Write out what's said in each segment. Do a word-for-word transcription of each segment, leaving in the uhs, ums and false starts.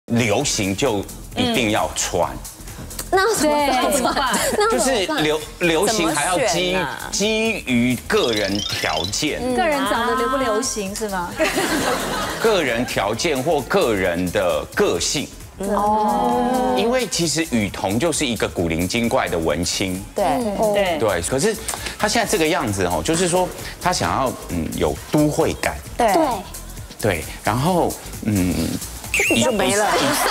流行就一定要穿。 那怎么怎么办？ 就是流流行还要基于基于个人条件， 个人长得流不流行是吗？ 个人条件或个人的个性。哦，因为其实雨桐就是一个古灵精怪的文青。 对对对，可是他现在这个样子哦，就是说他想要嗯有都会感。 对对对，然后嗯就没了。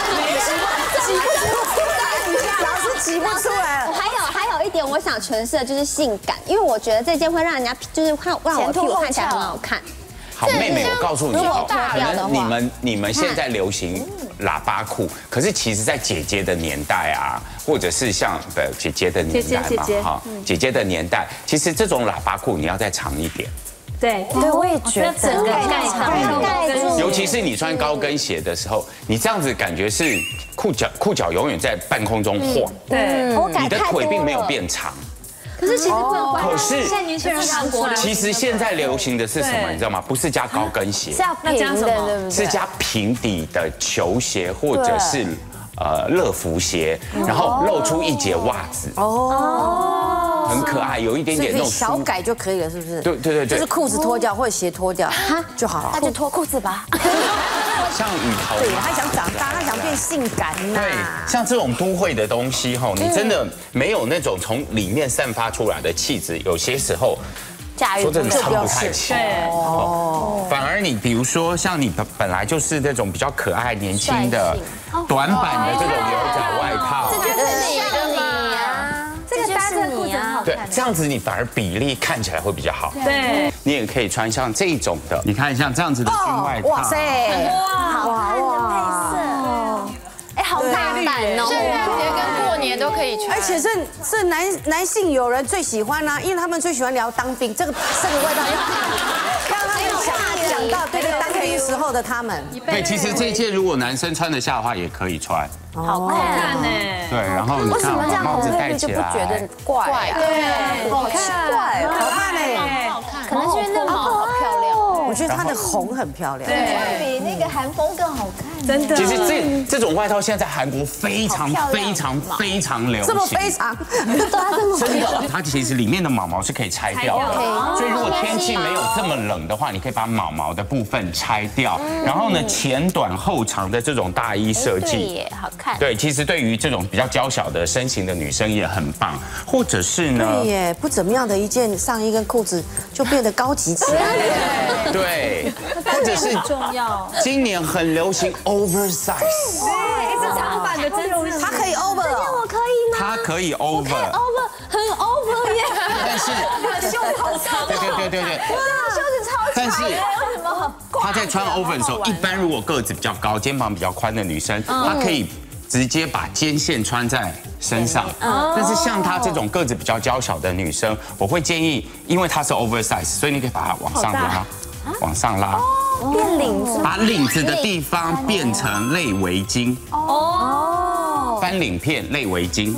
挤不出来了。还有还有一点，我想诠释的就是性感，因为我觉得这件会让人家就是看让我的屁股看起来很好看。 好，妹妹，我告诉你哦，可能能你们你们现在流行喇叭裤，可是其实在姐姐的年代啊，或者是像的姐姐的年代嘛，哈，姐姐的年代，其实这种喇叭裤你要再长一点。 对对，我也觉得整个盖上， 盖住。 尤其是你穿高跟鞋的时候，你这样子感觉是裤脚裤脚永远在半空中晃， 对， 你的腿并没有变长。 可是其实不能怪。 可是现在年轻人韩国其实现在流行的是什么？你知道吗？不是加高跟鞋， 是要平的，对不对？ 是加平底的球鞋或者是呃乐福鞋，然后露出一截袜子。哦。 很可爱，有一点点那种小改就可以了，是不是？ 对对对对， 就是裤子脱掉或者鞋脱掉就好了。 那就脱裤子吧。 像雨桐， 对，他想长大，他想变性感呐。 对，像这种都会的东西哈，你真的没有那种从里面散发出来的气质，有些时候。 说真的撑不太起，哦。反而你比如说像你本本来就是那种比较可爱年轻的短版的这种牛仔外套， 这就是你的你啊， 这个搭着裤子很好看。 对，这样子你反而比例看起来会比较好。 对， 你也可以穿像这种的，你看像这样子的军外套， 哇塞， 哇哇哇，哎，好大胆哦！ 圣诞节跟过年都可以穿， 而且是是男男性友人最喜欢啦，因为他们最喜欢聊当兵，这个这个外套让他们想想到对对当兵时候的他们。 对，其实这一件如果男生穿得下的话，也可以穿。 好看呢。 对，然后你看把帽子戴起来， 就不觉得怪， 对，好看， 怪，好看呢。 可能是因为那毛好漂亮。 我觉得它的红很漂亮， 对， 比那个韩风更好看。 真的。 其实这这种外套现在在韩国非常非常非常流行， 这么非常， 真的，它其实里面的毛毛是可以拆掉的，所以如果天气没有这么冷的话，你可以把毛毛的部分拆掉，然后呢前短后长的这种大衣设计， 好看。 对，其实对于这种比较娇小的身形的女生也很棒，或者是呢， 对耶，不怎么样的一件上衣跟裤子就变得高级起来了， 对，或者是重要。 今年很流行 oversize， 对，是长版的真容， 它可以 over 哦， 我可以吗？ 它可以 over， over 很 over 耶， 但是胸好长， 对对对对对， 袖子超长， 但是为什么？ 她在穿 over 的时候，一般如果个子比较高、肩膀比较宽的女生，她可以直接把肩线穿在身上。但是像她这种个子比较娇小的女生，我会建议，因为她是 oversize， 所以你可以把它往上拉，往上拉， 变领子， 把领子的地方变成类围巾。哦，翻领片类围巾。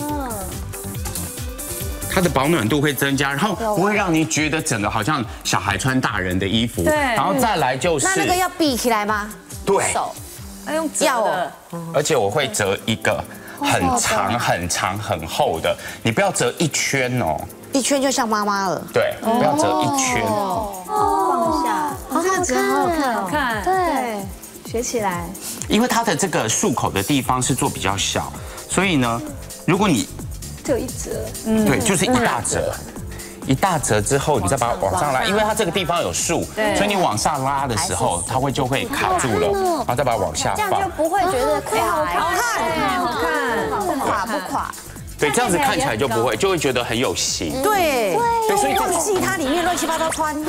它的保暖度会增加，然后不会让你觉得整个好像小孩穿大人的衣服。对，然后再来就是那那个要闭起来吗？ 对， 要用要的， 而且我会折一个很长、很长、很厚的，你不要折一圈哦， 一圈就像妈妈了。 对，不要折一圈。 放下， 好好看， 好看，好看， 对， 学起来。 因为它的这个束口的地方是做比较小，所以呢，如果你只有一折， 对，就是一大折。一大折之后，你再把它往上拉，因为它这个地方有束，所以你往上拉的时候，它会就会卡住了，然后再把它往下放。 这样就不会觉得垮， 好看，好看， 不垮不垮。 对，这样子看起来就不会，就会觉得很有型。 对， 对，所以忘记它里面乱七八糟穿。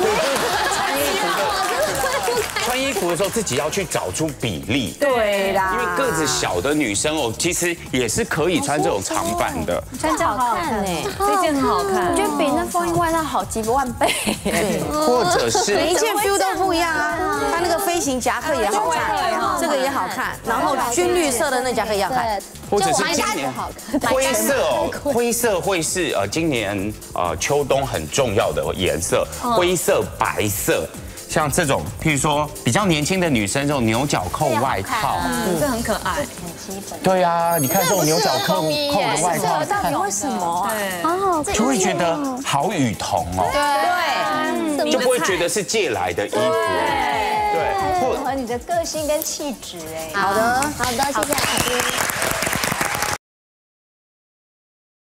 穿衣服的时候自己要去找出比例。 对啦， 因为个子小的女生哦，其实也是可以穿这种长版的。 穿这样好看哎，这件很好看， 我觉得比那风衣外套好几万倍。 对， 或者是每一件 feel 都不一样啊。它那个飞行夹克也好看，这个也好看，然后军绿色的那夹克也好看。 或者是今年灰色哦，灰色会是呃今年呃秋冬很重要的颜色，灰色、白色像这种，譬如说比较年轻的女生，这种牛角扣外套， 这很可爱， 很基本。 对啊，你看这种牛角扣扣的外套， 到底为什么？对， 哦， 就会觉得好雨桐哦， 对， 就不会觉得是借来的衣服，对， 符合你的个性跟气质哎。 好的， 好的，谢谢老师。